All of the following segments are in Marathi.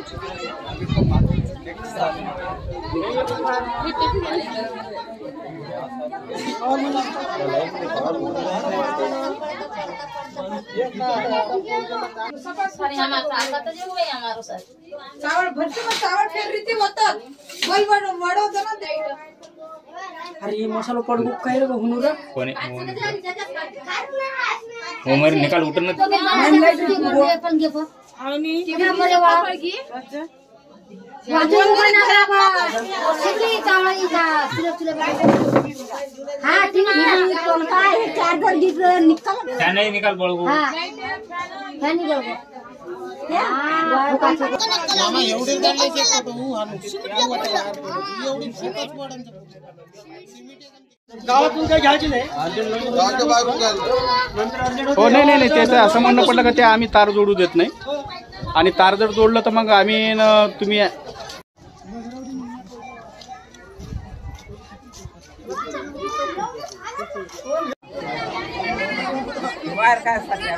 चावल भरती में चावल फेर रीती होतं बोल वडवतं ना ते. अरे मसाला पडगो काय रे हुनुरा कोणी होमर निकाल उतरन आणि वाजून बना बा सगळी चावळी का तुला हां ठीक आहे कोण काय चार्जर गिर निकाल त्या नाही निकाल बळगो हां काय निकाल मामा एवढे काढले ते तो आणू एवढी फुकट पडांचं गावातून काय घ्यायची नाही गावाच्या बाहेरून घ्यायला. हो नाही नाही नाही त्याचं असं म्हणणं पडलं का ते आम्ही तार जोडू देत नाही आणि तार जर जोडलं तर मग आम्ही तुम्ही बाहेर काय सध्या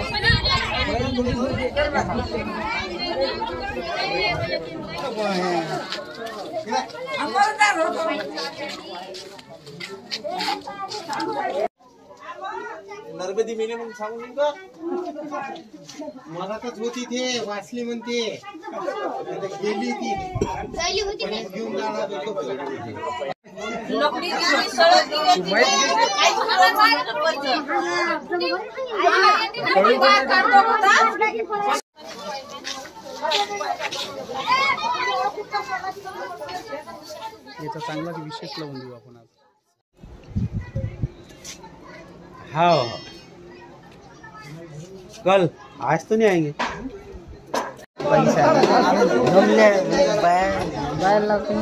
नर्मदी मेले म्हणून सांगून का मनातच होती ते वाचली म्हणते गेली ती घेऊन जाणार लकडी की सळक याचा चांगलाच विशेष लावून देऊ आपण आज. हाँ कल आज तो नहीं आएंगे पैसा हमने बाहर लगते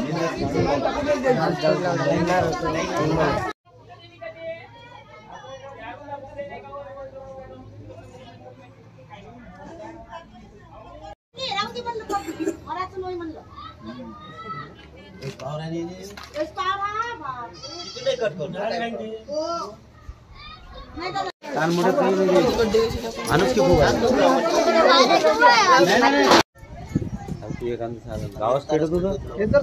गावास पेटत होतं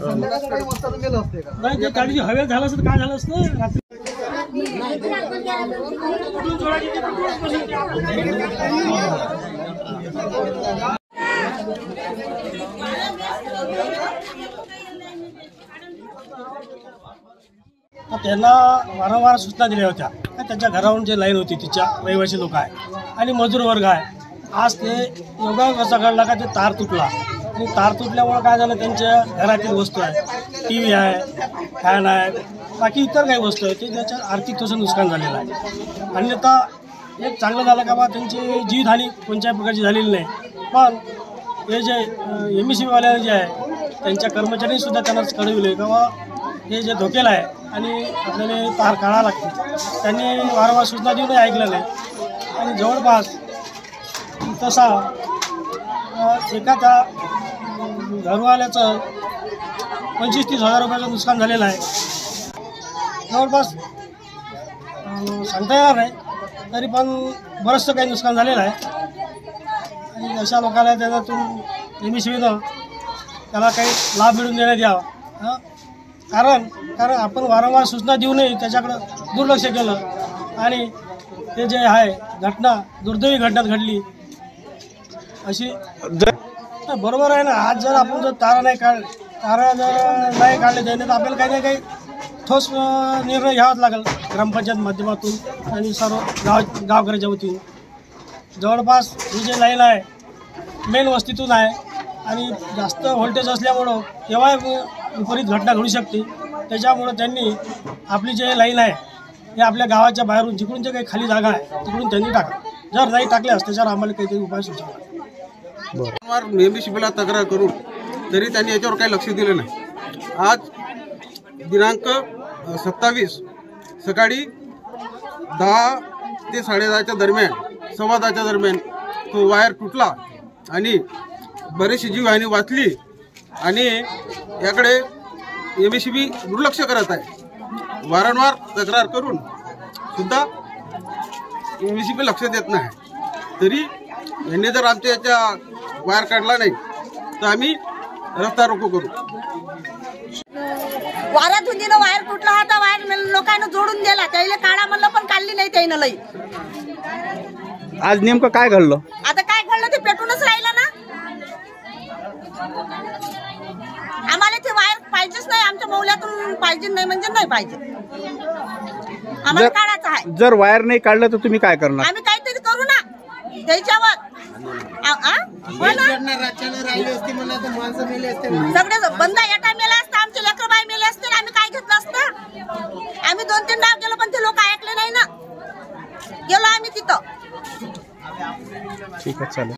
नाही गाडीची हवेत झालं असतं काय झालं असतं रात्री त्यांना वारंवार सूचना दिल्या होत्या. त्यांच्या घरावरून जे लाईन होती तिच्या रहिवासी लोक आहे आणि मजूर वर्ग आहे. आज ते एवढा कसा घडला का ते तार तुटला आणि तार तुटल्यामुळे काय झालं त्यांच्या घरातील वस्तू आहे टी व्ही आहे फॅन आहे बाकी इतर काही वस्तू आहे ते त्याच्या आर्थिक थोडंसं नुकसान झालेलं आहे. अन्यथा एक चांगलं झालं का बा त्यांची जीवितहानी कोणत्याही प्रकारची झालेली नाही. पण हे जे MSCB वाल्याने जे आहे त्यांच्या कर्मचाऱ्यांनी सुद्धा त्यांना कळविले का बा हे जे धोकेला आहे आणि आपल्याला तार काढावं लागते. त्यांनी वारंवार सूचना देऊनही ऐकलं नाही आणि जवळपास तसा एखाद्या घरवाल्याचं 25-30 हजार रुपयाचं नुकसान झालेलं आहे. जवळपास सांगता येणार नाही तरी पण बरंचसं काही नुकसान झालेलं आहे आणि अशा लोकांना त्याच्यातून MSCBनं त्याला काही लाभ मिळवून देण्यात यावा. कारण आपण वारंवार सूचना देऊनही त्याच्याकडं दुर्लक्ष केलं आणि ते जे आहे घटना दुर्दैवी घटना घडली अशी. बरोबर आहे ना. आज जर आपण जर तारा जर नाही काढले त्याने तर आपल्याला काही ना काही ठोस निर्णय घ्यावाच लागेल ग्रामपंचायत माध्यमातून आणि सर्व गावकऱ्याच्या वतीने. जवळपास ही जे लाईन आहे मेन वस्तीतून आहे आणि जास्त व्होल्टेज असल्यामुळं केव्हा विपरीत घटना घडू शकते. त्याच्यामुळं त्यांनी आपली जे लाईन आहे हे आपल्या गावाच्या बाहेरून जिकडून जे काही खाली जागा आहे तिकडून त्यांनी टाका. जर नाही टाकल्यास त्याच्यावर आम्हाला काहीतरी उपाय सुचवा. MSCBला तक्रार करून तरी त्यांनी याच्यावर काही लक्ष दिलं नाही. आज दिनांक 27 सकाळी 10 ते 10:30च्या दरम्यान 10:15च्या दरम्यान तो वायर तुटला आणि बरीचशी जीवहानी वाचली आणि याकडे MSCB दुर्लक्ष करत आहे. वारंवार तक्रार करून सुद्धा MSCB लक्ष देत नाही. तरी यांनी जर आमच्या याच्या वायर काढला नाही तर आम्ही रस्ता रोको करू. वारा धुंदीनं वायर तुटला होता, वायर लोकांना जोडून दिला, त्याला काढा म्हणलं पण काढली नाही त्यानं लई. आज नेमकं काय घडलं? आता काय घडलं ते पेटूनच राहिलं ना. आम्हाला ते वायर पाहिजेच नाही, आमच्या मौल्यातून पाहिजे नाही म्हणजे नाही पाहिजे, आम्हाला काढायचं आहे. जर वायर नाही काढलं तर तुम्ही काय करणार? आम्ही काहीतरी करू ना त्याच्यावर. सगळे बंदा एटा मेला असता, आमचे लेकरबाई मेले असते, आम्ही काय घेतलं असतं. आम्ही 2-3 डाव गेलो पण ते लोक ऐकले नाही ना. गेलो आम्ही तिथं. ठीक आहे, चालेल.